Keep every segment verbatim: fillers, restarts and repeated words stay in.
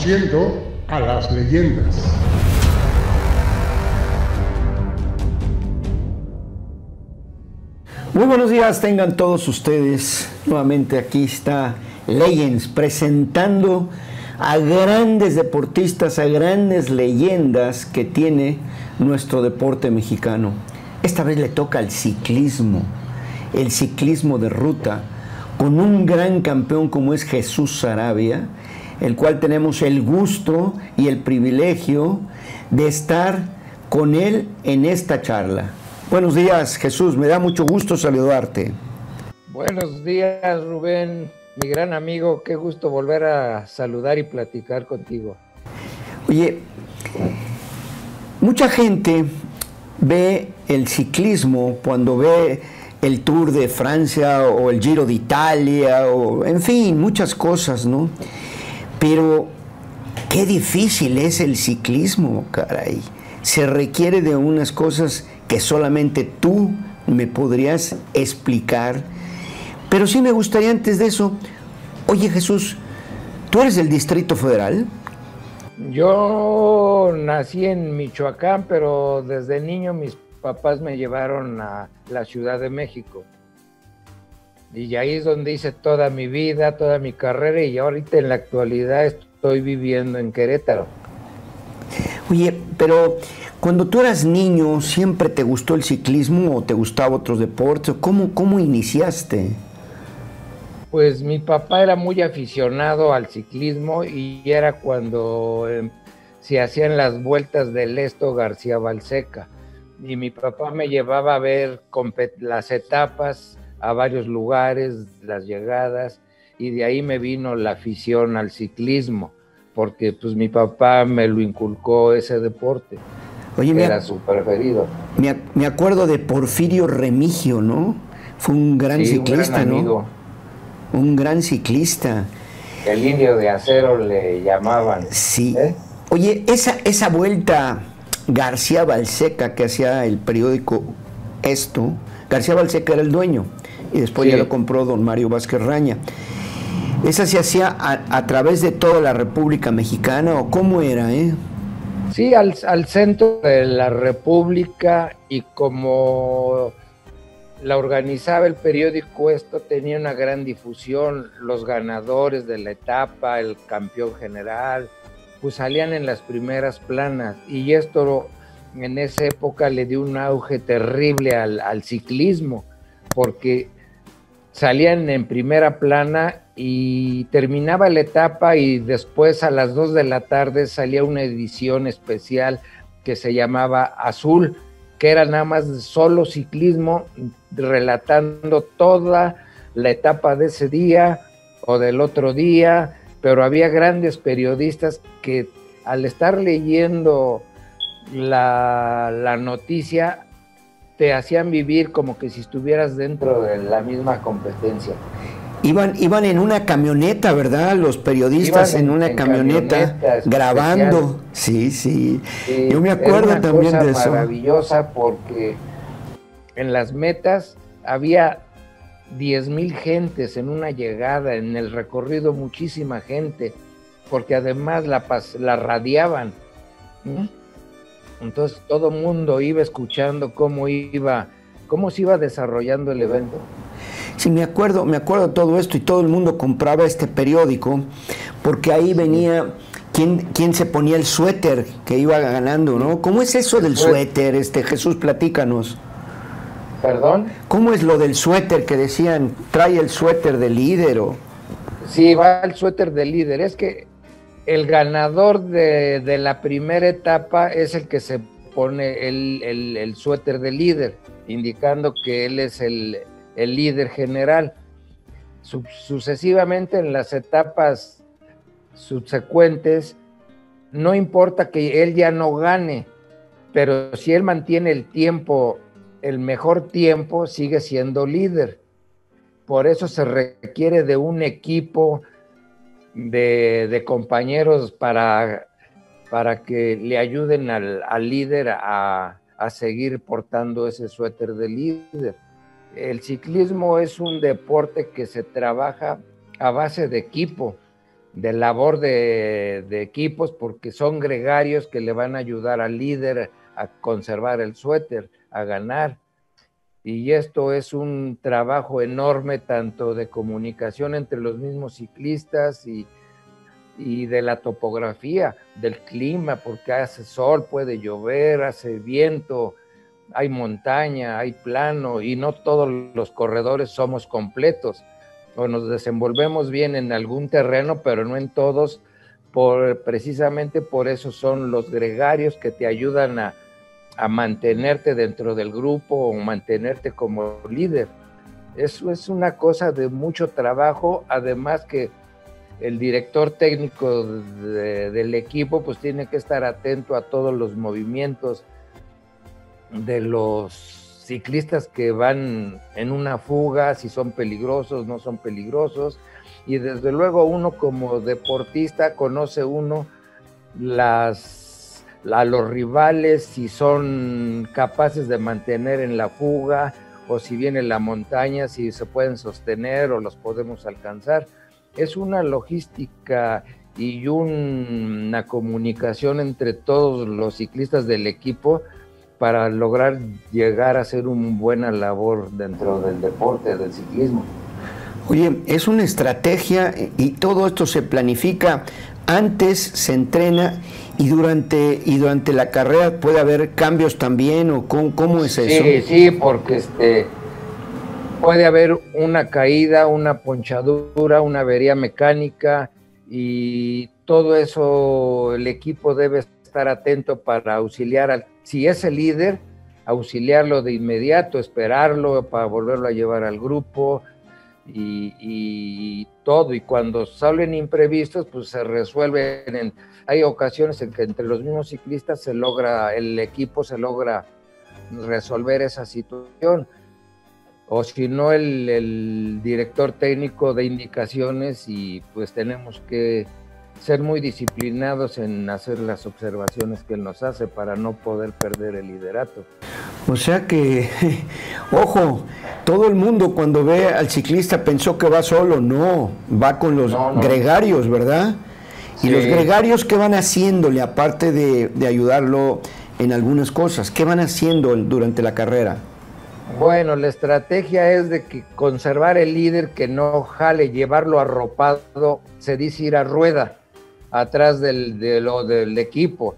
Conociendo a las leyendas. Muy buenos días tengan todos ustedes. Nuevamente aquí está Legends presentando a grandes deportistas, a grandes leyendas que tiene nuestro deporte mexicano. Esta vez le toca al ciclismo, el ciclismo de ruta, con un gran campeón como es Jesús Saravia, el cual tenemos el gusto y el privilegio de estar con él en esta charla. Buenos días, Jesús, me da mucho gusto saludarte. Buenos días, Rubén, mi gran amigo, qué gusto volver a saludar y platicar contigo. Oye, mucha gente ve el ciclismo cuando ve el Tour de Francia o el Giro de Italia, o en fin, muchas cosas, ¿no? Pero qué difícil es el ciclismo, caray. Se requiere de unas cosas que solamente tú me podrías explicar. Pero sí me gustaría antes de eso, oye Jesús, ¿tú eres del Distrito Federal? Yo nací en Michoacán, pero desde niño mis papás me llevaron a la Ciudad de México. Y ahí es donde hice toda mi vida, toda mi carrera, y ahorita en la actualidad estoy viviendo en Querétaro. Oye, pero cuando tú eras niño, ¿siempre te gustó el ciclismo o te gustaban otros deportes? ¿Cómo, cómo iniciaste? Pues mi papá era muy aficionado al ciclismo y era cuando eh, se hacían las vueltas del Esto García Balseca. Y mi papá me llevaba a ver las etapas a varios lugares, las llegadas, y de ahí me vino la afición al ciclismo, porque pues mi papá me lo inculcó ese deporte. Oye, era su preferido. Me, me acuerdo de Porfirio Remigio, ¿no? Fue un gran sí, ciclista, un gran amigo, ¿no? Un gran ciclista. El indio de acero le llamaban. Sí. ¿Eh? Oye, esa, esa vuelta García Balseca que hacía el periódico Esto, García Balseca era el dueño, y después sí. Ya lo compró don Mario Vázquez Raña. ¿Esa se hacía a, a través de toda la República Mexicana o cómo era, eh? Sí, al, al centro de la República, y como la organizaba el periódico Esto, tenía una gran difusión. Los ganadores de la etapa, el campeón general, pues salían en las primeras planas, y esto en esa época le dio un auge terrible al, al ciclismo, porque salían en primera plana y terminaba la etapa, y después a las dos de la tarde salía una edición especial que se llamaba Azul, que era nada más solo ciclismo, relatando toda la etapa de ese día o del otro día, pero había grandes periodistas que al estar leyendo la, la noticia te hacían vivir como que si estuvieras dentro de la misma competencia. Iban, iban en una camioneta, ¿verdad? Los periodistas en, en una en camioneta, camioneta grabando. Sí, sí, sí. Yo me acuerdo una también cosa de eso. Maravillosa, porque en las metas había diez mil gentes en una llegada, en el recorrido muchísima gente, porque además la, la radiaban. ¿Mm? Entonces todo el mundo iba escuchando cómo iba, cómo se iba desarrollando el evento. Sí, me acuerdo, me acuerdo de todo esto, y todo el mundo compraba este periódico, porque ahí venía quién, quién se ponía el suéter que iba ganando, ¿no? ¿Cómo es eso del suéter, este Jesús? Platícanos. ¿Perdón? ¿Cómo es lo del suéter que decían, trae el suéter del líder? O... Sí, va el suéter del líder. Es que el ganador de, de la primera etapa es el que se pone el, el, el suéter del líder, indicando que él es el, el líder general. Su, sucesivamente en las etapas subsecuentes, no importa que él ya no gane, pero si él mantiene el tiempo, el mejor tiempo, sigue siendo líder. Por eso se requiere de un equipo de, de compañeros para, para que le ayuden al, al líder a, a seguir portando ese suéter de líder. El ciclismo es un deporte que se trabaja a base de equipo. de labor de, de equipos, porque son gregarios que le van a ayudar al líder a conservar el suéter, a ganar. Y esto es un trabajo enorme, tanto de comunicación entre los mismos ciclistas y, y de la topografía, del clima, porque hace sol, puede llover, hace viento, hay montaña, hay plano, y no todos los corredores somos completos, o nos desenvolvemos bien en algún terreno, pero no en todos. Por, precisamente por eso son los gregarios que te ayudan a a mantenerte dentro del grupo o mantenerte como líder. Eso es una cosa de mucho trabajo, además que el director técnico de, del equipo pues tiene que estar atento a todos los movimientos de los ciclistas que van en una fuga, si son peligrosos, no son peligrosos, y desde luego uno como deportista conoce uno las a los rivales, si son capaces de mantener en la fuga, o si viene la montaña, si se pueden sostener o los podemos alcanzar. Es una logística y un, una comunicación entre todos los ciclistas del equipo para lograr llegar a hacer una buena labor dentro del deporte, del ciclismo. Oye, es una estrategia y todo esto se planifica antes, se entrena y durante y durante la carrera puede haber cambios también, o cómo, cómo es eso. Sí, sí, porque este puede haber una caída, una ponchadura, una avería mecánica, y todo eso el equipo debe estar atento para auxiliar al, si es el líder, auxiliarlo de inmediato, esperarlo para volverlo a llevar al grupo. Y, y todo, y cuando salen imprevistos pues se resuelven en, hay ocasiones en que entre los mismos ciclistas se logra, el equipo se logra resolver esa situación, o si no el, el director técnico de indicaciones, y pues tenemos que ser muy disciplinados en hacer las observaciones que él nos hace para no poder perder el liderato. O sea que, ojo, todo el mundo cuando ve al ciclista pensó que va solo, no, va con los no, no. gregarios, ¿verdad? Sí. Y los gregarios, ¿qué van haciéndole aparte de, de ayudarlo en algunas cosas? ¿Qué van haciendo durante la carrera? Bueno, la estrategia es de que conservar el líder, que no jale, llevarlo arropado, se dice ir a rueda, atrás del, de lo, del equipo.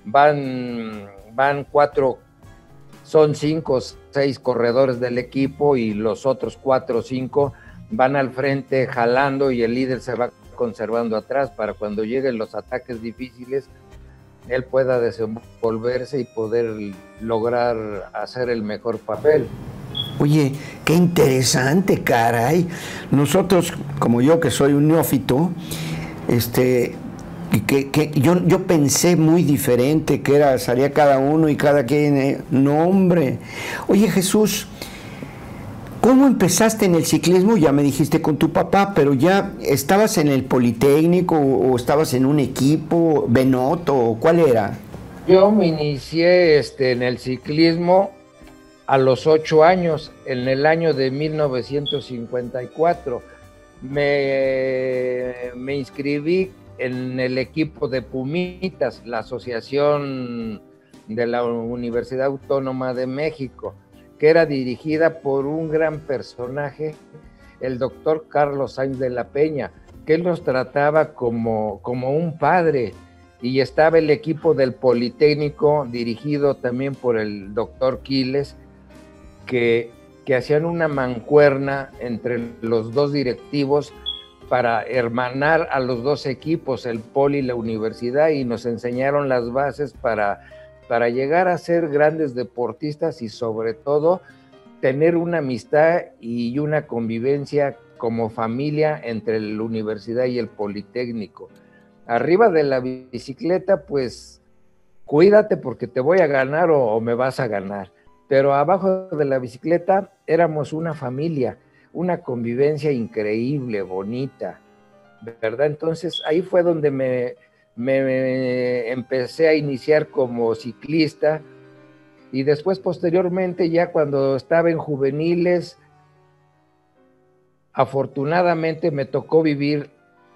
Van, van cuatro, son cinco o seis corredores del equipo, y los otros cuatro o cinco van al frente jalando, y el líder se va conservando atrás para cuando lleguen los ataques difíciles, él pueda desenvolverse y poder lograr hacer el mejor papel. Oye, qué interesante, caray. Nosotros, como yo que soy un neófito, este, que, que yo, yo pensé muy diferente, que era, salía cada uno y cada quien, eh, no hombre. Oye, Jesús, ¿cómo empezaste en el ciclismo? Ya me dijiste con tu papá, pero ya estabas en el Politécnico o estabas en un equipo, Benotto, o ¿cuál era? Yo me inicié este, en el ciclismo a los ocho años, en el año de mil novecientos cincuenta y cuatro. Me, me inscribí en el equipo de Pumitas, la asociación de la Universidad Autónoma de México, que era dirigida por un gran personaje, el doctor Carlos Sainz de la Peña, que él nos trataba como, como un padre, y estaba el equipo del Politécnico, dirigido también por el doctor Quiles, que, que hacían una mancuerna entre los dos directivos para hermanar a los dos equipos, el Poli y la universidad, y nos enseñaron las bases para, para llegar a ser grandes deportistas, y sobre todo tener una amistad y una convivencia como familia entre la universidad y el Politécnico. Arriba de la bicicleta, pues cuídate porque te voy a ganar o, o me vas a ganar, pero abajo de la bicicleta éramos una familia, una convivencia increíble, bonita, ¿verdad? Entonces ahí fue donde me, me, me empecé a iniciar como ciclista, y después posteriormente, ya cuando estaba en juveniles, afortunadamente me tocó vivir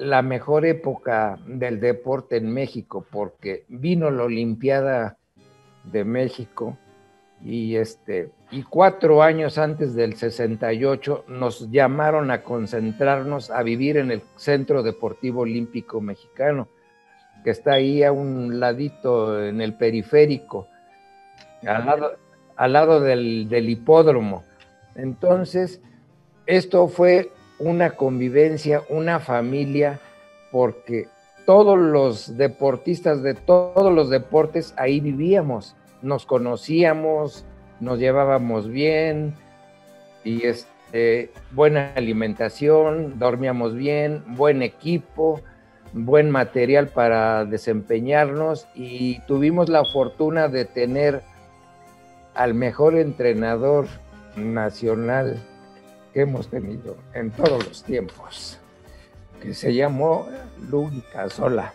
la mejor época del deporte en México, porque vino la Olimpiada de México y, este, y cuatro años antes del sesenta y ocho nos llamaron a concentrarnos, a vivir en el Centro Deportivo Olímpico Mexicano, que está ahí a un ladito en el periférico, al lado, al lado del, del hipódromo. Entonces, esto fue una convivencia, una familia, porque todos los deportistas de todos los deportes ahí vivíamos, nos conocíamos, nos llevábamos bien, y este, buena alimentación, dormíamos bien, buen equipo, buen material para desempeñarnos, y tuvimos la fortuna de tener al mejor entrenador nacional que hemos tenido en todos los tiempos, que se llamó Luis Casola.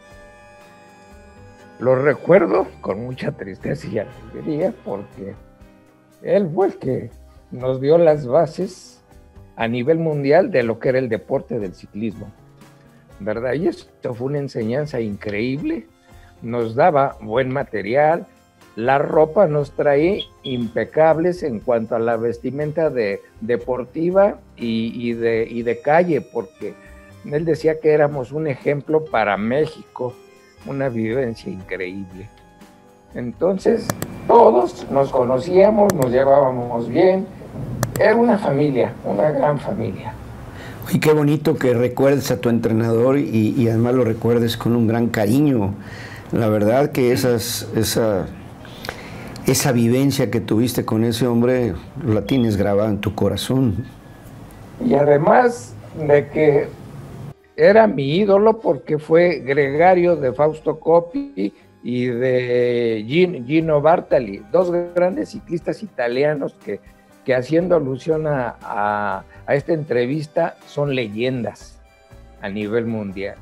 Lo recuerdo con mucha tristeza y alegría, porque él fue el que nos dio las bases a nivel mundial de lo que era el deporte del ciclismo, ¿verdad? Y esto fue una enseñanza increíble. Nos daba buen material, la ropa nos traía impecables en cuanto a la vestimenta de, deportiva y, y, de, y de calle, porque él decía que éramos un ejemplo para México, una vivencia increíble. Entonces, todos nos conocíamos, nos llevábamos bien, era una familia, una gran familia. Y qué bonito que recuerdes a tu entrenador y, y además lo recuerdes con un gran cariño. La verdad que esas, esa, esa vivencia que tuviste con ese hombre la tienes grabada en tu corazón. Y además de que era mi ídolo, porque fue gregario de Fausto Coppi y de Gino Bartali, dos grandes ciclistas italianos que, que haciendo alusión a, a, a esta entrevista, son leyendas a nivel mundial.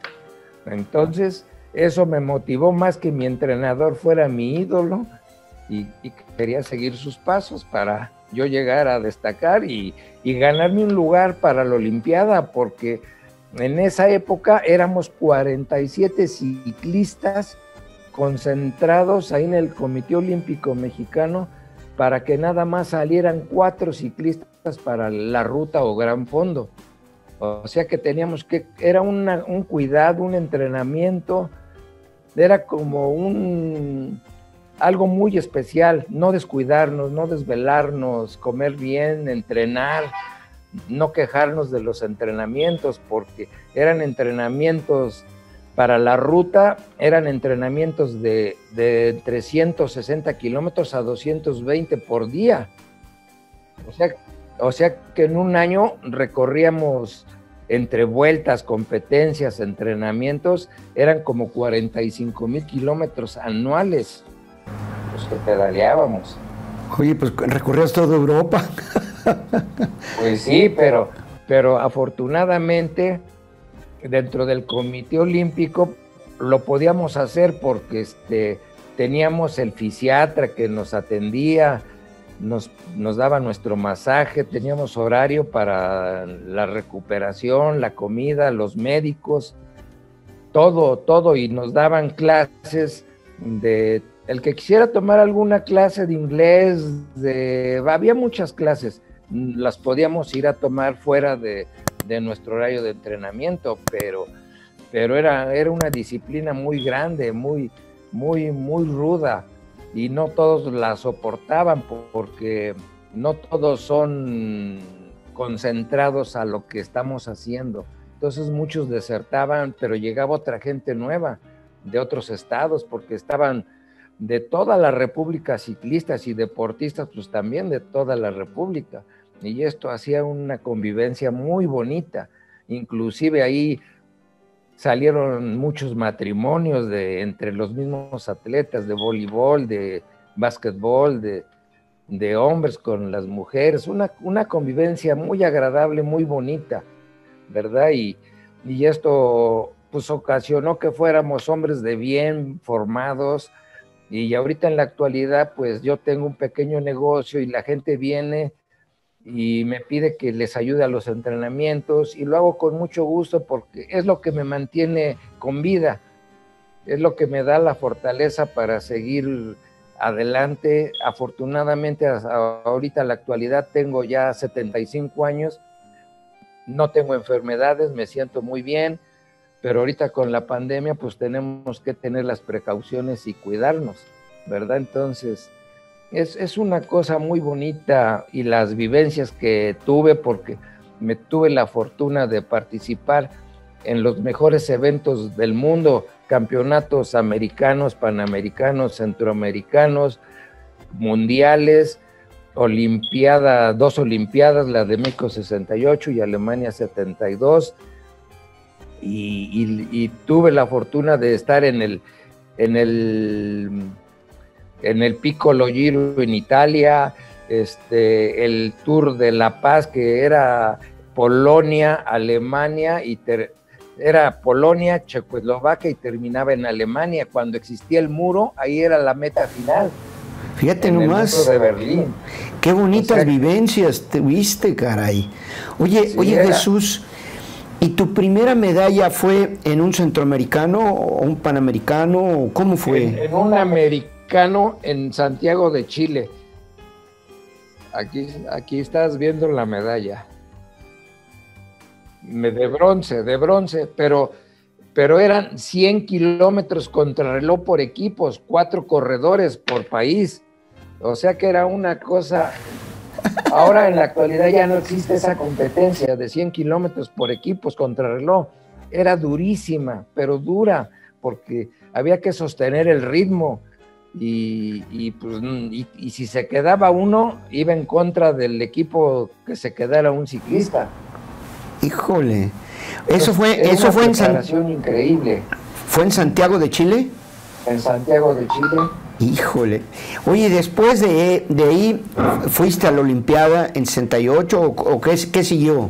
Entonces, eso me motivó más que mi entrenador fuera mi ídolo, y, y quería seguir sus pasos para yo llegar a destacar y, y ganarme un lugar para la Olimpiada, porque en esa época éramos cuarenta y siete ciclistas concentrados ahí en el Comité Olímpico Mexicano, para que nada más salieran cuatro ciclistas para la ruta o gran fondo. O sea que teníamos que, era una, un cuidado, un entrenamiento, era como un algo muy especial, no descuidarnos, no desvelarnos, comer bien, entrenar, no quejarnos de los entrenamientos, porque eran entrenamientos para la ruta, eran entrenamientos de, de trescientos sesenta kilómetros a doscientos veinte por día. O sea, o sea que en un año recorríamos, entre vueltas, competencias, entrenamientos, eran como cuarenta y cinco mil kilómetros anuales los que pedaleábamos. Oye, pues recorrías toda Europa. Pues sí, pero, pero afortunadamente dentro del Comité Olímpico lo podíamos hacer, porque este, teníamos el fisiatra que nos atendía, nos, nos daba nuestro masaje, teníamos horario para la recuperación, la comida, los médicos, todo, todo, y nos daban clases de, el que quisiera tomar alguna clase de inglés, de, había muchas clases, las podíamos ir a tomar fuera de, de nuestro horario de entrenamiento, pero, pero era, era una disciplina muy grande, muy, muy, muy ruda, y no todos la soportaban, porque no todos son concentrados a lo que estamos haciendo. Entonces muchos desertaban, pero llegaba otra gente nueva de otros estados, porque estaban de toda la República, ciclistas y deportistas, pues también de toda la República. Y esto hacía una convivencia muy bonita. Inclusive ahí salieron muchos matrimonios de, entre los mismos atletas, de voleibol, de básquetbol, de, de hombres con las mujeres, una, una convivencia muy agradable, muy bonita, ¿verdad? Y, y esto pues ocasionó que fuéramos hombres de bien, formados, y ahorita en la actualidad pues yo tengo un pequeño negocio y la gente viene y me pide que les ayude a los entrenamientos, y lo hago con mucho gusto porque es lo que me mantiene con vida, es lo que me da la fortaleza para seguir adelante. Afortunadamente, ahorita en la actualidad tengo ya setenta y cinco años, no tengo enfermedades, me siento muy bien, pero ahorita con la pandemia pues tenemos que tener las precauciones y cuidarnos, ¿verdad? Entonces es, es una cosa muy bonita, y las vivencias que tuve, porque me tuve la fortuna de participar en los mejores eventos del mundo, campeonatos americanos, panamericanos, centroamericanos, mundiales, olimpiada, dos olimpiadas, la de México sesenta y ocho y Alemania setenta y dos, y, y, y tuve la fortuna de estar en el en el en el Piccolo Giro en Italia, este, el Tour de La Paz, que era Polonia, Alemania, y ter, era Polonia, Checoslovaquia, y terminaba en Alemania. Cuando existía el muro, ahí era la meta final. Fíjate en nomás. El muro de Berlín. Qué bonitas, o sea, vivencias tuviste, caray. Oye, sí, oye era... Jesús, ¿y tu primera medalla fue en un centroamericano o un panamericano? ¿Cómo fue? En, en un americano en Santiago de Chile. Aquí, aquí estás viendo la medalla. De bronce, de bronce, pero, pero eran cien kilómetros contrarreloj por equipos, cuatro corredores por país. O sea que era una cosa... Ahora en la actualidad ya no existe esa competencia de cien kilómetros por equipos contrarreloj. Era durísima, pero dura, porque había que sostener el ritmo. Y, y, pues, y, y si se quedaba uno, iba en contra del equipo que se quedara un ciclista. Híjole, eso fue, es eso una fue en San... increíble. ¿Fue en Santiago de Chile? En Santiago de Chile. Híjole. Oye, después de, de ahí, ¿fuiste a la Olimpiada en sesenta y ocho o, o qué, qué siguió?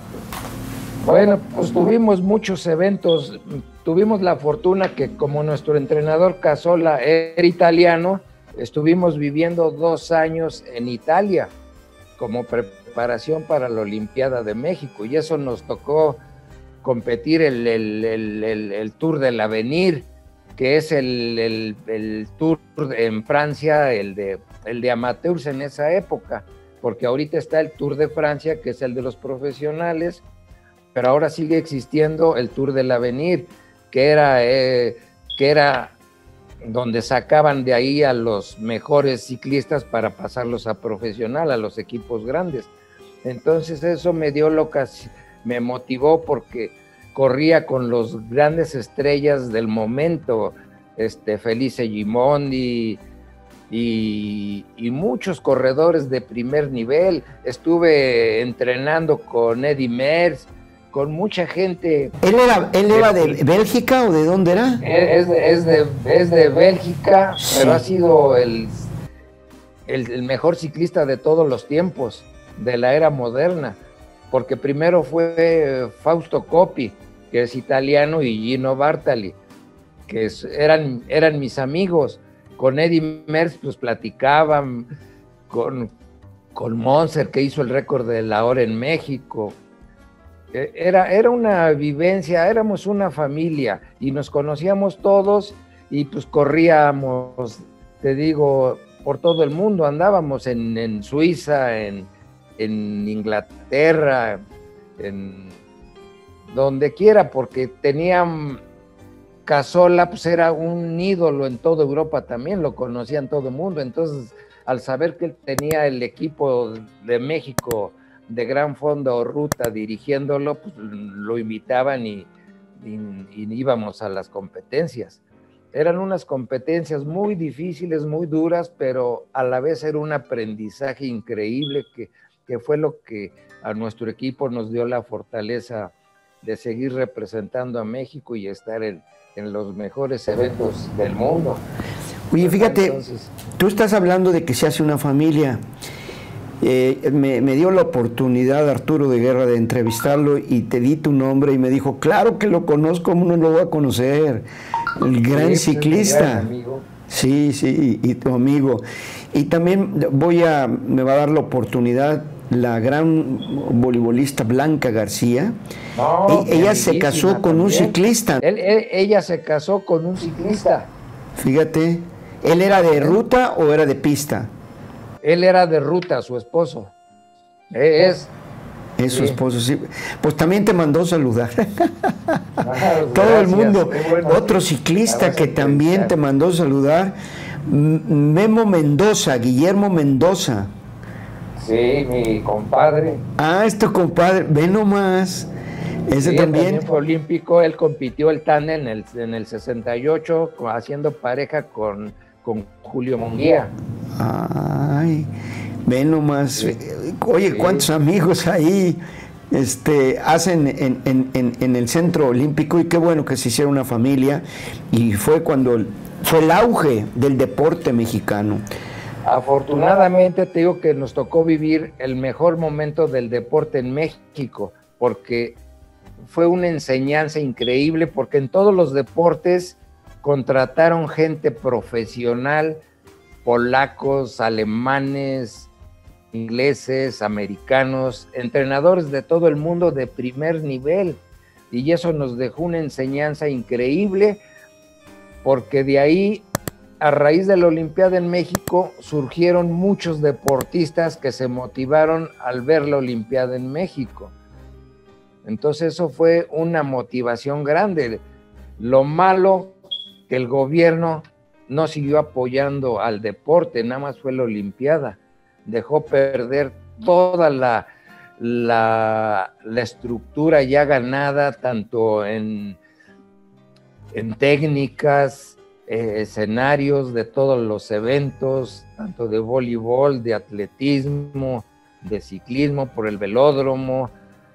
Bueno, pues tuvimos muchos eventos. Tuvimos la fortuna que, como nuestro entrenador Casola era italiano, estuvimos viviendo dos años en Italia como preparación para la Olimpiada de México, y eso nos tocó competir el, el, el, el, el Tour del Avenir, que es el, el, el Tour en Francia, el de, el de amateurs en esa época, porque ahorita está el Tour de Francia, que es el de los profesionales, pero ahora sigue existiendo el Tour del Avenir, que era, eh, que era donde sacaban de ahí a los mejores ciclistas para pasarlos a profesional, a los equipos grandes. Entonces eso me dio locas, me motivó porque corría con los grandes estrellas del momento, este Felice Gimondi y, y muchos corredores de primer nivel. Estuve entrenando con Eddy Merckx, con mucha gente. ¿Él era, él era de, de Bélgica o de dónde era? Es de, es de, es de Bélgica, sí. Pero ha sido el, el, el mejor ciclista de todos los tiempos, de la era moderna, porque primero fue Fausto Coppi, que es italiano, y Gino Bartali, que es, eran, eran mis amigos. Con Eddy Merckx pues platicaban, con, con Monser, que hizo el récord de la hora en México. Era, era una vivencia, éramos una familia y nos conocíamos todos, y pues corríamos, te digo, por todo el mundo. Andábamos en, en Suiza, en, en Inglaterra, en donde quiera, porque tenían Casola, pues era un ídolo en toda Europa también, lo conocían todo el mundo. Entonces, al saber que él tenía el equipo de México de Gran Fondo Ruta dirigiéndolo, pues lo invitaban y, y, y íbamos a las competencias. Eran unas competencias muy difíciles, muy duras, pero a la vez era un aprendizaje increíble que, que fue lo que a nuestro equipo nos dio la fortaleza de seguir representando a México y estar en, en los mejores eventos del mundo. Oye, fíjate, entonces, tú estás hablando de que se hace una familia. Eh, me, me dio la oportunidad Arturo de Guerra de entrevistarlo y te di tu nombre y me dijo, claro que lo conozco, ¿cómo no lo voy a conocer? El gran sí, ciclista. Es mi gran amigo. Sí, sí, y, y tu amigo. Y también voy a, me va a dar la oportunidad la gran voleibolista Blanca García. No, e ella se casó con también. un ciclista. Él, él, ella se casó con un ciclista. Fíjate, ¿él era de ruta o era de pista? Él era de ruta, su esposo. Es... Es sí. su esposo, sí. Pues también te mandó saludar. Ah, todo gracias, el mundo. bueno. Otro ciclista que también te mandó saludar, Memo Mendoza, Guillermo Mendoza. Sí, mi compadre. Ah, es tu compadre, ve nomás. Ese sí, también. también fue olímpico, él compitió el tándem en el, en el sesenta y ocho, haciendo pareja con, con Julio Munguía. Ay, ve nomás. Sí. Oye, sí. cuántos amigos ahí este, hacen en, en, en, en el Centro Olímpico, y qué bueno que se hiciera una familia, y fue cuando fue el auge del deporte mexicano. Afortunadamente te digo que nos tocó vivir el mejor momento del deporte en México, porque fue una enseñanza increíble, porque en todos los deportes contrataron gente profesional, polacos, alemanes, ingleses, americanos, entrenadores de todo el mundo de primer nivel, y eso nos dejó una enseñanza increíble, porque de ahí, a raíz de la Olimpiada en México, surgieron muchos deportistas que se motivaron al ver la Olimpiada en México. Entonces eso fue una motivación grande. Lo malo, que el gobierno no siguió apoyando al deporte, nada más fue la Olimpiada. Dejó perder toda la, la, la estructura ya ganada, tanto en, en técnicas, eh, escenarios de todos los eventos, tanto de voleibol, de atletismo, de ciclismo por el velódromo,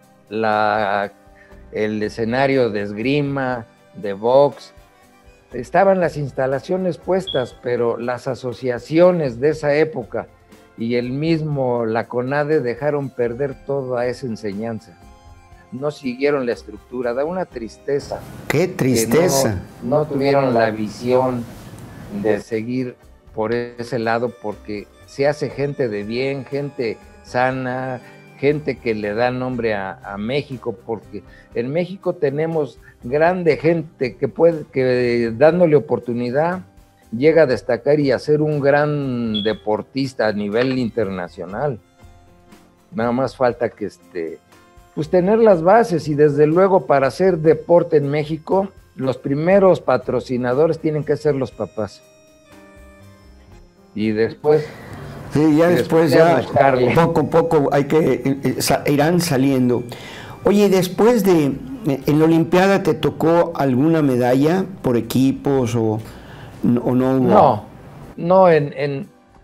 la, el escenario de esgrima, de box. Estaban las instalaciones puestas, pero las asociaciones de esa época y el mismo la CONADE dejaron perder toda esa enseñanza. No siguieron la estructura, da una tristeza. ¡Qué tristeza! No, no tuvieron la visión de seguir por ese lado, porque se hace gente de bien, gente sana, gente que le da nombre a, a México, porque en México tenemos grande gente que puede, que dándole oportunidad, llega a destacar y a ser un gran deportista a nivel internacional. Nada más falta que este, pues tener las bases, y desde luego para hacer deporte en México, los primeros patrocinadores tienen que ser los papás. Y después... Sí, ya después, ya buscarle. poco a poco hay que, eh, irán saliendo. Oye, después de, en la Olimpiada, ¿te tocó alguna medalla por equipos o, o no hubo? No, no, en, en,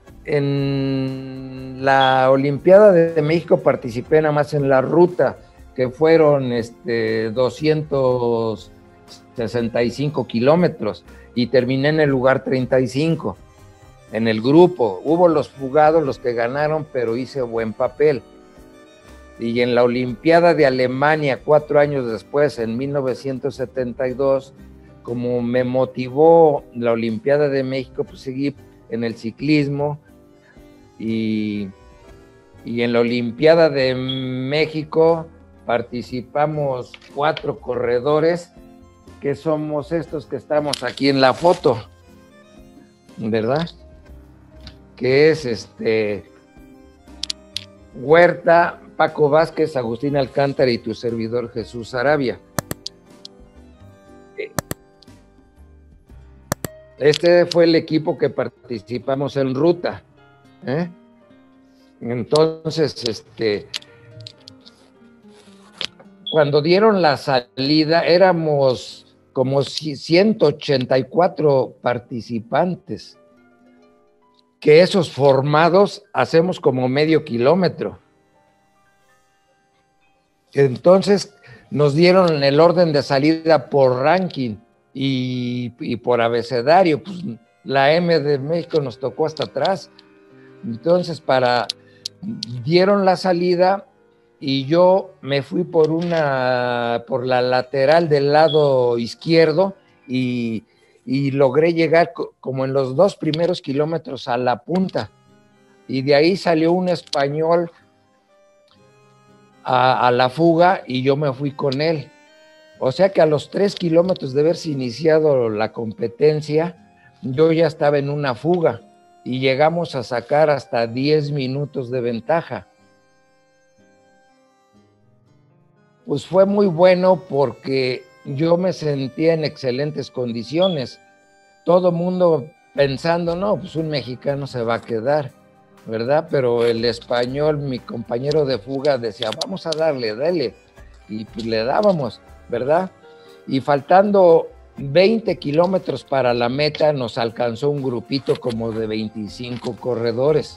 en la Olimpiada de México participé nada más en la ruta, que fueron este, doscientos sesenta y cinco kilómetros, y terminé en el lugar treinta y cinco. En el grupo, hubo los fugados, los que ganaron, pero hice buen papel. Y en la Olimpiada de Alemania, cuatro años después, en mil novecientos setenta y dos, como me motivó la Olimpiada de México, pues seguí en el ciclismo, y, y en la Olimpiada de México participamos cuatro corredores, que somos estos que estamos aquí en la foto, ¿verdad? Que es este Huerta, Paco Vázquez, Agustín Alcántara y tu servidor Jesús Arabia. Este fue el equipo que participamos en ruta, ¿eh? Entonces, este, cuando dieron la salida, éramos como ciento ochenta y cuatro participantes, que esos formados hacemos como medio kilómetro. Entonces nos dieron el orden de salida por ranking y, y por abecedario, pues la M de México nos tocó hasta atrás. Entonces para dieron la salida y yo me fui por una por la lateral del lado izquierdo y y logré llegar como en los dos primeros kilómetros a la punta, y de ahí salió un español a, a la fuga y yo me fui con él. O sea que a los tres kilómetros de haberse iniciado la competencia, yo ya estaba en una fuga y llegamos a sacar hasta diez minutos de ventaja. Pues fue muy bueno porque yo me sentía en excelentes condiciones. Todo mundo pensando, no, pues un mexicano se va a quedar, ¿verdad? Pero el español, mi compañero de fuga, decía, vamos a darle, dale. Y pues le dábamos, ¿verdad? Y faltando veinte kilómetros para la meta, nos alcanzó un grupito como de veinticinco corredores.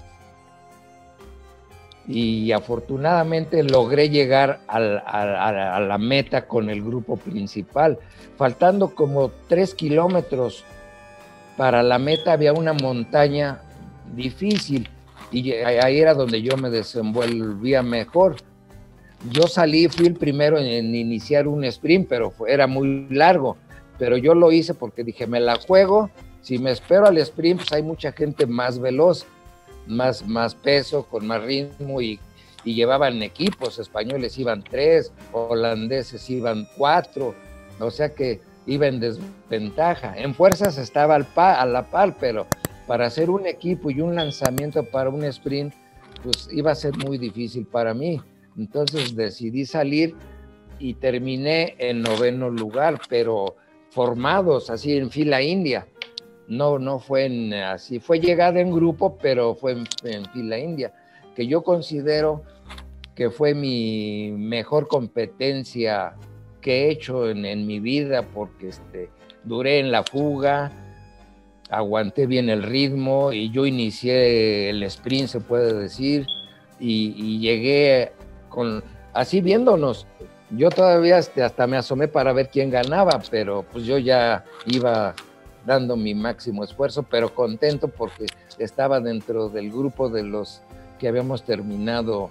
Y afortunadamente logré llegar al, a, a la meta con el grupo principal. Faltando como tres kilómetros para la meta, había una montaña difícil y ahí era donde yo me desenvolvía mejor. Yo salí, fui el primero en, en iniciar un sprint, pero fue, era muy largo, pero yo lo hice porque dije, me la juego, si me espero al sprint, pues hay mucha gente más veloz, más, más peso, con más ritmo, y, y llevaban equipos, españoles iban tres, holandeses iban cuatro, o sea que iba en desventaja. En fuerzas estaba al pa, a la par, pero para hacer un equipo y un lanzamiento para un sprint, pues iba a ser muy difícil para mí. Entonces decidí salir y terminé en noveno lugar, pero formados así en fila india. No, no fue en, así, fue llegada en grupo, pero fue en, en fila india, que yo considero que fue mi mejor competencia que he hecho en, en mi vida, porque este, duré en la fuga, aguanté bien el ritmo y yo inicié el sprint, se puede decir, y, y llegué con, así viéndonos. Yo todavía hasta, hasta me asomé para ver quién ganaba, pero pues yo ya iba dando mi máximo esfuerzo, pero contento porque estaba dentro del grupo de los que habíamos terminado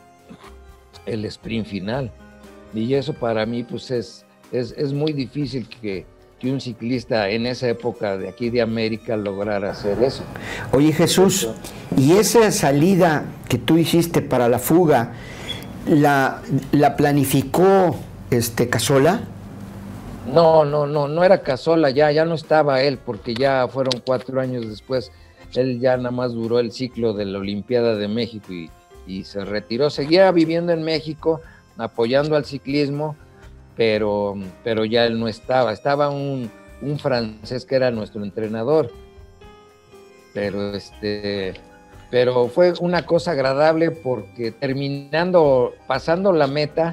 el sprint final. Y eso para mí pues es, es, es muy difícil que, que un ciclista en esa época de aquí de América lograra hacer eso. Oye Jesús, ¿y esa salida que tú hiciste para la fuga, la, la planificó este Cazzola? No, no, no, no era Cazzola, ya, ya no estaba él, porque ya fueron cuatro años después. Él ya nada más duró el ciclo de la Olimpiada de México y, y se retiró. Seguía viviendo en México, apoyando al ciclismo, pero, pero ya él no estaba. Estaba un, un francés que era nuestro entrenador. Pero, este, pero fue una cosa agradable porque terminando, pasando la meta,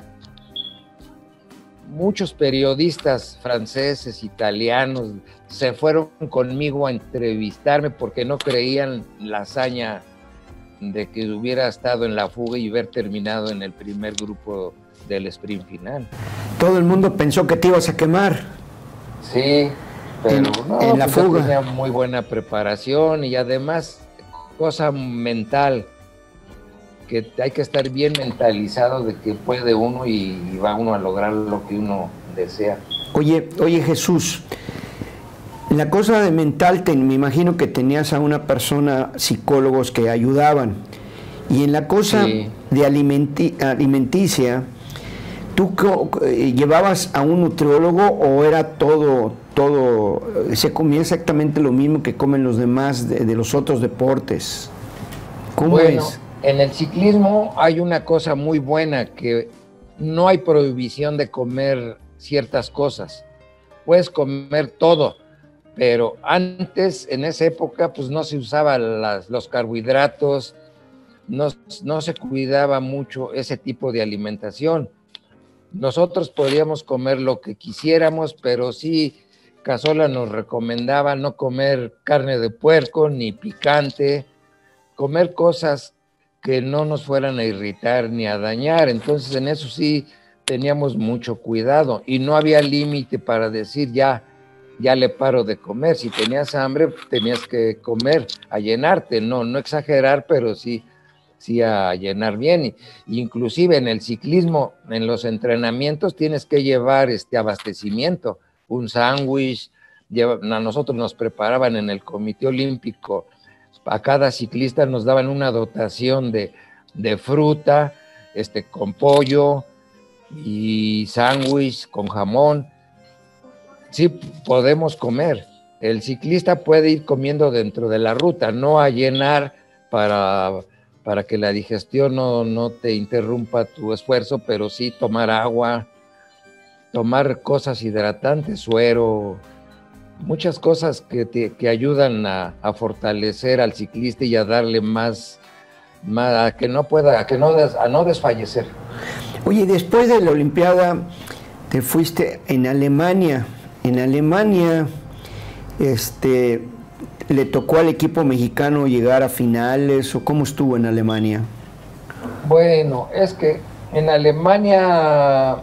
muchos periodistas franceses, italianos, se fueron conmigo a entrevistarme porque no creían la hazaña de que hubiera estado en la fuga y haber terminado en el primer grupo del sprint final. Todo el mundo pensó que te ibas a quemar. Sí, pero en, no, en la pues fuga. Tenía muy buena preparación y además cosa mental, que hay que estar bien mentalizado de que puede uno y, y va uno a lograr lo que uno desea. Oye, oye Jesús, la cosa de mental, te, me imagino que tenías a una persona, psicólogos que ayudaban, y en la cosa sí. de alimenti, alimenticia, ¿tú llevabas a un nutriólogo o era todo, todo, se comía exactamente lo mismo que comen los demás de, de los otros deportes? ¿Cómo bueno, es? En el ciclismo hay una cosa muy buena, que no hay prohibición de comer ciertas cosas. Puedes comer todo, pero antes, en esa época, pues no se usaban las, los carbohidratos, no, no se cuidaba mucho ese tipo de alimentación. Nosotros podíamos comer lo que quisiéramos, pero sí, Cazzola nos recomendaba no comer carne de puerco, ni picante, comer cosas que no nos fueran a irritar ni a dañar. Entonces en eso sí teníamos mucho cuidado y no había límite para decir ya, ya le paro de comer. Si tenías hambre, tenías que comer, a llenarte, no, no exagerar, pero sí, sí a llenar bien. Y, inclusive en el ciclismo, en los entrenamientos tienes que llevar este abastecimiento, un sándwich. A nosotros nos preparaban en el Comité Olímpico, a cada ciclista nos daban una dotación de, de fruta, este, con pollo y sándwich con jamón. Sí podemos comer. El ciclista puede ir comiendo dentro de la ruta, no a llenar para, para que la digestión no, no te interrumpa tu esfuerzo, pero sí tomar agua, tomar cosas hidratantes, suero, muchas cosas que, te, que ayudan a, a fortalecer al ciclista y a darle más, más a que no pueda, a que no, des, a no desfallecer. Oye, después de la Olimpiada te fuiste en Alemania. En Alemania, este, ¿le tocó al equipo mexicano llegar a finales o cómo estuvo en Alemania? Bueno, es que en Alemania,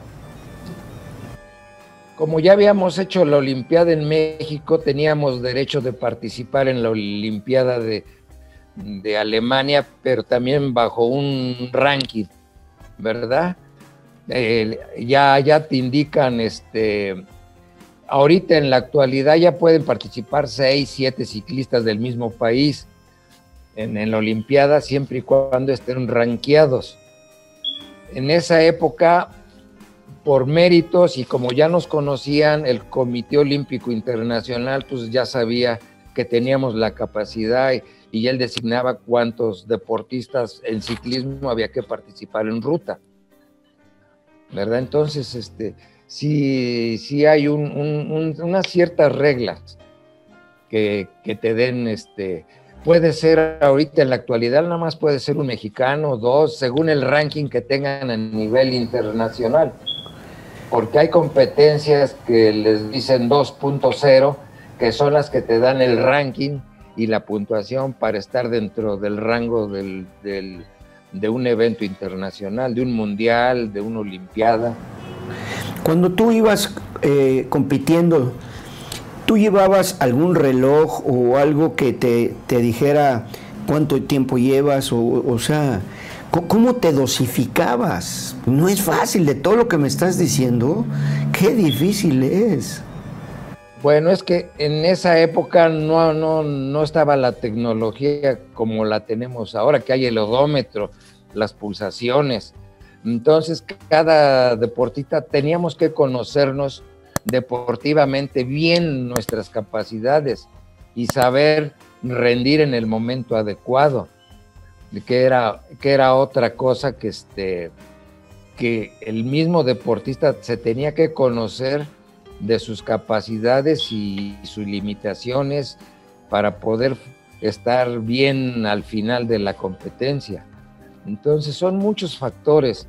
como ya habíamos hecho la Olimpiada en México, teníamos derecho de participar en la Olimpiada de, de Alemania, pero también bajo un ranking, ¿verdad? Eh, ya, ya te indican, este, ahorita en la actualidad ya pueden participar seis, siete ciclistas del mismo país en, en la Olimpiada, siempre y cuando estén rankeados. En esa época, por méritos y como ya nos conocían, el Comité Olímpico Internacional pues ya sabía que teníamos la capacidad y, y él designaba cuántos deportistas en ciclismo había que participar en ruta, ¿verdad? Entonces, este, sí, sí hay un, un, un, unas ciertas reglas que, que te den, este, puede ser ahorita en la actualidad, nada más puede ser un mexicano, dos, según el ranking que tengan a nivel internacional. Porque hay competencias que les dicen dos punto cero, que son las que te dan el ranking y la puntuación para estar dentro del rango del, del, de un evento internacional, de un mundial, de una olimpiada. Cuando tú ibas eh, compitiendo, ¿tú llevabas algún reloj o algo que te, te dijera cuánto tiempo llevas? O, o sea, ¿cómo te dosificabas? No es fácil, de todo lo que me estás diciendo, qué difícil es. Bueno, es que en esa época no, no, no estaba la tecnología como la tenemos ahora, que hay el odómetro, las pulsaciones. Entonces, cada deportista teníamos que conocernos deportivamente bien nuestras capacidades y saber rendir en el momento adecuado. Que era, que era otra cosa que, este, que el mismo deportista se tenía que conocer de sus capacidades y sus limitaciones para poder estar bien al final de la competencia. Entonces son muchos factores,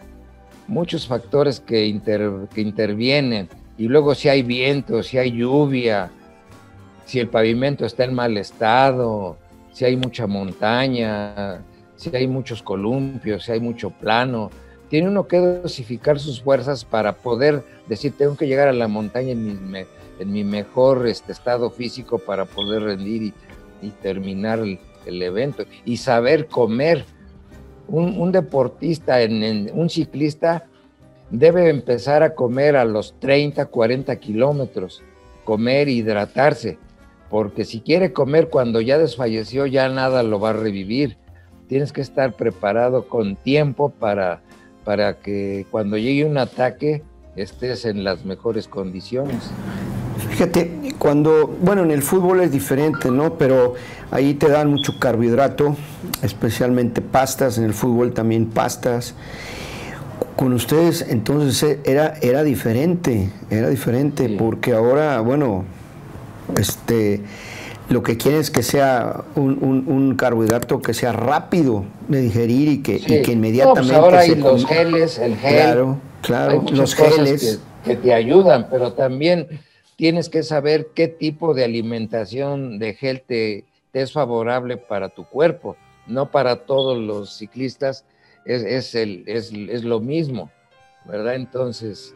muchos factores que, inter, que intervienen, y luego si hay viento, si hay lluvia, si el pavimento está en mal estado, si hay mucha montaña, si hay muchos columpios, si hay mucho plano. Tiene uno que dosificar sus fuerzas para poder decir, tengo que llegar a la montaña en mi, en mi mejor este, estado físico para poder rendir y, y terminar el, el evento. Y saber comer. Un, un deportista, en, en, un ciclista, debe empezar a comer a los treinta, cuarenta kilómetros, comer e hidratarse. Porque si quiere comer cuando ya desfalleció, ya nada lo va a revivir. Tienes que estar preparado con tiempo para, para que cuando llegue un ataque estés en las mejores condiciones. Fíjate, cuando, bueno, en el fútbol es diferente, ¿no? Pero ahí te dan mucho carbohidrato, especialmente pastas, en el fútbol también pastas. Con ustedes entonces era, era diferente, era diferente, sí. Porque ahora, bueno, este, lo que quieren es que sea un, un, un carbohidrato que sea rápido de digerir y que, sí. y que inmediatamente... No, pues ahora hay los geles, el gel, claro, claro, hay los geles que, que te ayudan, pero también tienes que saber qué tipo de alimentación de gel te, te es favorable para tu cuerpo. No para todos los ciclistas es, es, el, es, es lo mismo, ¿verdad? Entonces...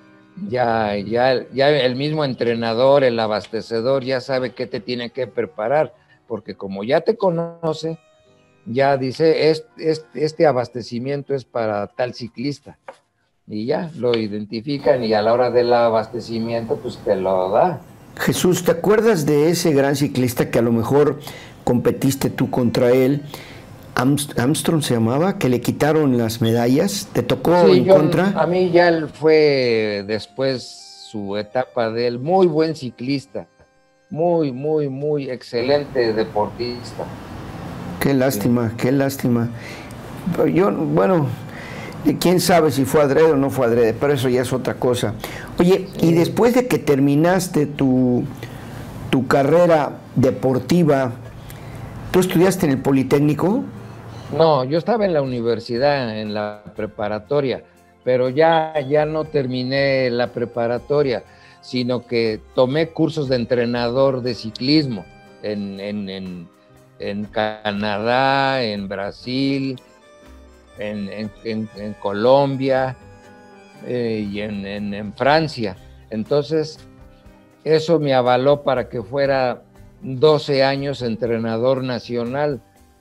Ya, ya, ya el mismo entrenador, el abastecedor, ya sabe qué te tiene que preparar, porque como ya te conoce, ya dice, este, este, este abastecimiento es para tal ciclista, y ya lo identifican y a la hora del abastecimiento, pues te lo da. Jesús, ¿te acuerdas de ese gran ciclista que a lo mejor competiste tú contra él? Armstrong se llamaba, que le quitaron las medallas. ¿Te tocó sí, en yo, contra? A mí ya fue después su etapa de él, muy buen ciclista, muy, muy, muy excelente deportista. Qué lástima, sí. Qué lástima. Yo, bueno, quién sabe si fue adrede o no fue adrede, pero eso ya es otra cosa. Oye, sí. Y después de que terminaste tu, tu carrera deportiva, ¿tú estudiaste en el Politécnico? No, yo estaba en la universidad, en la preparatoria, pero ya, ya no terminé la preparatoria, sino que tomé cursos de entrenador de ciclismo en, en, en, en Canadá, en Brasil, en, en, en, en Colombia eh, y en, en, en Francia. Entonces, eso me avaló para que fuera doce años entrenador nacional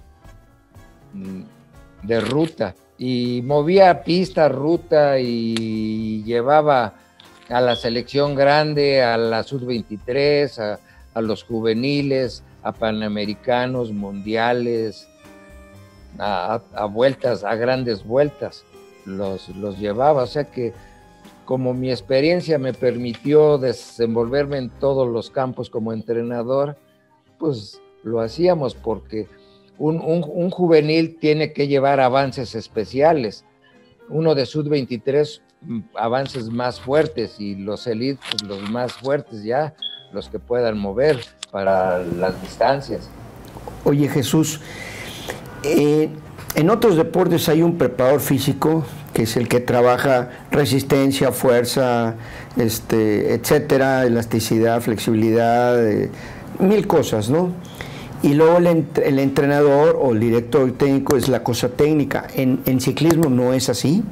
de ruta, y movía pista, ruta, y llevaba a la selección grande, a la sub veintitrés, a, a los juveniles, a panamericanos, mundiales, a, a vueltas, a grandes vueltas, los, los llevaba. O sea que como mi experiencia me permitió desenvolverme en todos los campos como entrenador, pues lo hacíamos, porque Un, un, un juvenil tiene que llevar avances especiales, uno de sub veintitrés avances más fuertes, y los elites pues, los más fuertes ya, los que puedan mover para las distancias. Oye, Jesús, eh, en otros deportes hay un preparador físico que es el que trabaja resistencia, fuerza, este, etcétera, elasticidad, flexibilidad, eh, mil cosas, ¿no? Y luego el, ent el entrenador o el director técnico es la cosa técnica. ¿En, en ciclismo no es así?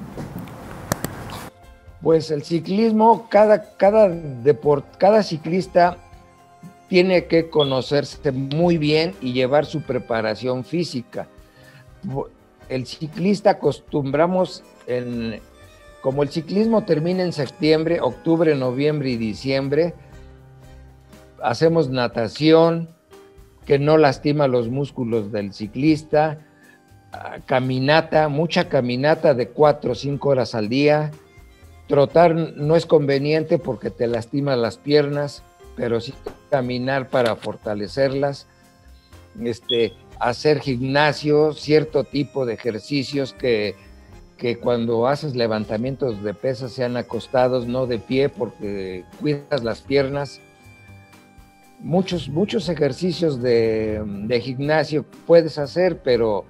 Pues el ciclismo, cada, cada, deport, cada ciclista tiene que conocerse muy bien y llevar su preparación física. El ciclista acostumbramos, en, como el ciclismo termina en septiembre, octubre, noviembre y diciembre, hacemos natación, que no lastima los músculos del ciclista, caminata, mucha caminata de cuatro o cinco horas al día. Trotar no es conveniente porque te lastima las piernas, pero sí caminar para fortalecerlas. Este, hacer gimnasio, cierto tipo de ejercicios que, que cuando haces levantamientos de pesas sean acostados, no de pie, porque cuidas las piernas. Muchos, muchos ejercicios de, de gimnasio puedes hacer, pero,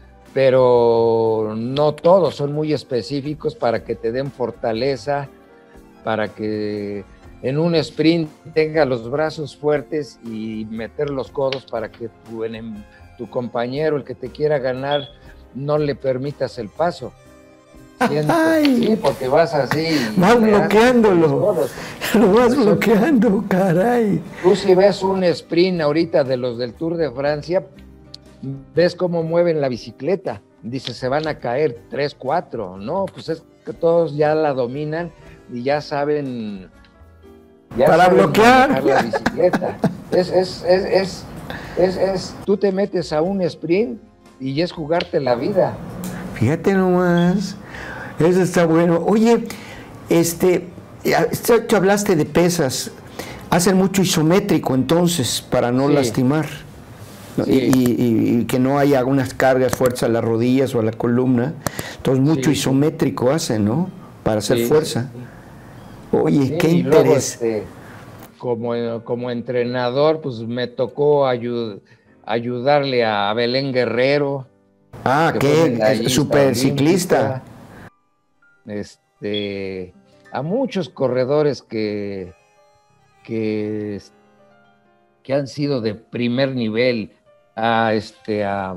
pero no todos, son muy específicos para que te den fortaleza, para que en un sprint tenga los brazos fuertes y meter los codos para que tu, tu compañero, el que te quiera ganar, no le permitas el paso. Ay, sí, porque vas así. Vas bloqueándolo. Lo vas bloqueando, caray. Tú si ves un sprint ahorita de los del Tour de Francia, ves cómo mueven la bicicleta. Dices, se van a caer tres, cuatro. No, pues es que todos ya la dominan y ya saben. Ya Para saben bloquear la bicicleta. Es, es, es, es, es, es, tú te metes a un sprint y es jugarte la vida. Fíjate nomás. Eso está bueno. Oye, este, tú hablaste de pesas. Hacen mucho isométrico entonces para no sí. lastimar, ¿no? Sí. Y, y, y que no haya algunas cargas fuertes a las rodillas o a la columna. Entonces mucho sí. isométrico hacen, ¿no? Para hacer sí, fuerza. Sí. Oye, sí, qué interés. Luego, este, como, como entrenador, pues me tocó ayud, ayudarle a Belén Guerrero. Ah, que qué super ciclista. Este, a muchos corredores que, que, que han sido de primer nivel, a este, a,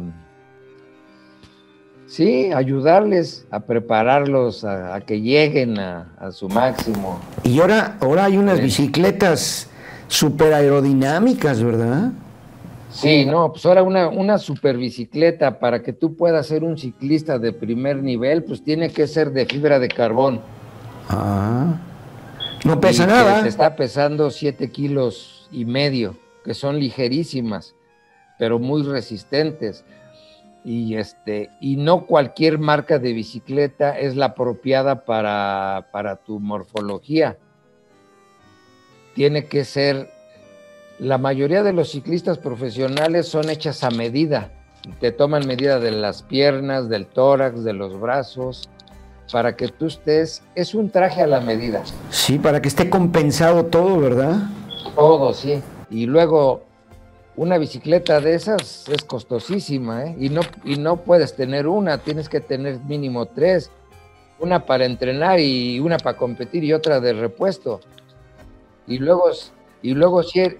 sí, ayudarles a prepararlos a, a que lleguen a, a su máximo. Y ahora, ahora hay unas bicicletas super aerodinámicas, ¿verdad? Sí, no, pues ahora una, una super bicicleta para que tú puedas ser un ciclista de primer nivel, pues tiene que ser de fibra de carbón. Ah, no pesa y nada. Te está pesando siete kilos y medio, que son ligerísimas, pero muy resistentes. y, este, y no cualquier marca de bicicleta es la apropiada para, para tu morfología. Tiene que ser, la mayoría de los ciclistas profesionales son hechas a medida. Te toman medida de las piernas, del tórax, de los brazos, para que tú estés, es un traje a la medida. Sí, para que esté compensado todo, ¿verdad? Todo, sí. Y luego, una bicicleta de esas es costosísima, ¿eh? Y no, y no puedes tener una, tienes que tener mínimo tres. Una para entrenar y una para competir y otra de repuesto. Y luego, y luego si er...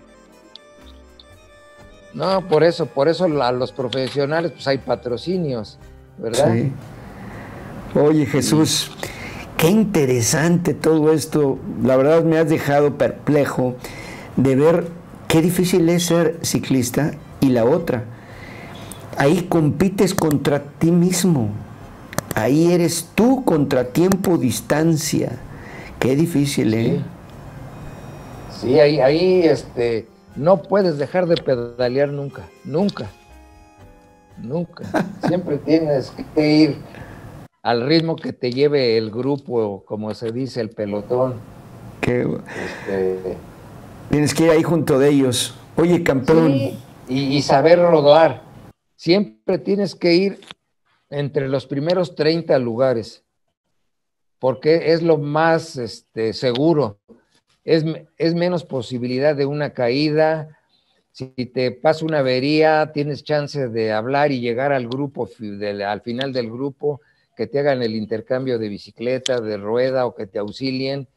No, por eso, por eso a los profesionales pues hay patrocinios, ¿verdad? Sí. Oye, Jesús, sí. Qué interesante todo esto. La verdad me has dejado perplejo de ver qué difícil es ser ciclista y la otra. Ahí compites contra ti mismo. Ahí eres tú contra tiempo, distancia. Qué difícil, ¿eh? Sí, sí ahí, ahí este, no puedes dejar de pedalear nunca, nunca, nunca. Siempre tienes que ir al ritmo que te lleve el grupo, como se dice, el pelotón. Qué... Este... Tienes que ir ahí junto de ellos. Oye, campeón. Sí, y, y saber rodar. Siempre tienes que ir entre los primeros treinta lugares, porque es lo más este, seguro. Es, es menos posibilidad de una caída. Si te pasa una avería, tienes chance de hablar y llegar al grupo, de, al final del grupo, que te hagan el intercambio de bicicleta, de rueda o que te auxilien.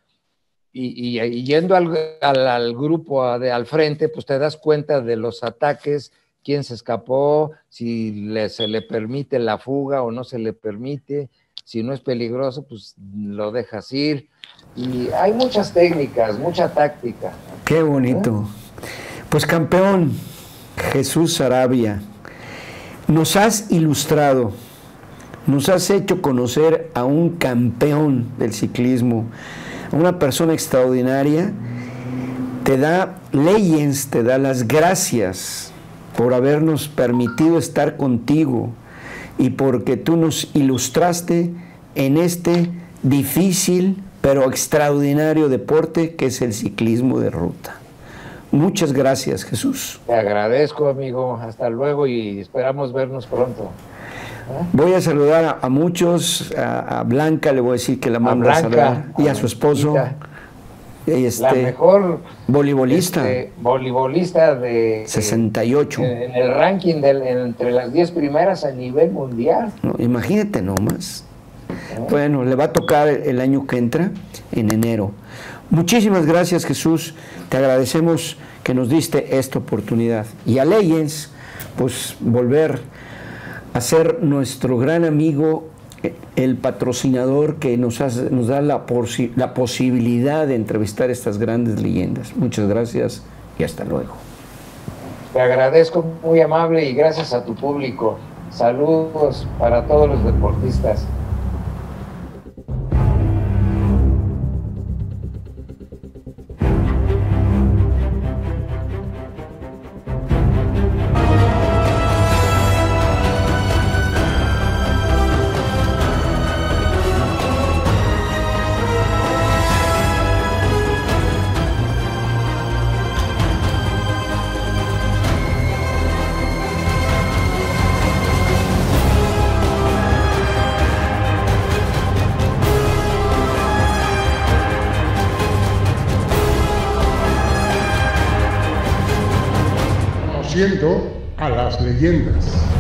Y, y, y yendo al, al, al grupo a, de, al frente, pues te das cuenta de los ataques, quién se escapó, si le, se le permite la fuga o no se le permite, si no es peligroso, pues lo dejas ir. Y hay muchas técnicas, mucha táctica. Qué bonito. ¿Eh? Pues campeón, Jesús Sarabia, nos has ilustrado, nos has hecho conocer a un campeón del ciclismo, a una persona extraordinaria. Te da Legends, te da las gracias por habernos permitido estar contigo y porque tú nos ilustraste en este difícil pero extraordinario deporte que es el ciclismo de ruta. Muchas gracias, Jesús. Te agradezco, amigo. Hasta luego y esperamos vernos pronto. Voy a saludar a, a muchos, a, a Blanca le voy a decir que la mando a, a saludar, y a su esposo, y este, la mejor voleibolista, este, voleibolista de sesenta y ocho en, en el ranking del, entre las diez primeras a nivel mundial. No, imagínate nomás. ¿Eh? Bueno, le va a tocar el año que entra, en enero. Muchísimas gracias, Jesús, te agradecemos que nos diste esta oportunidad. Y a Legends, pues volver a ser nuestro gran amigo, el patrocinador que nos, hace, nos da la, posi la posibilidad de entrevistar estas grandes leyendas. Muchas gracias y hasta luego. Te agradezco, muy amable, y gracias a tu público. Saludos para todos los deportistas. A las leyendas.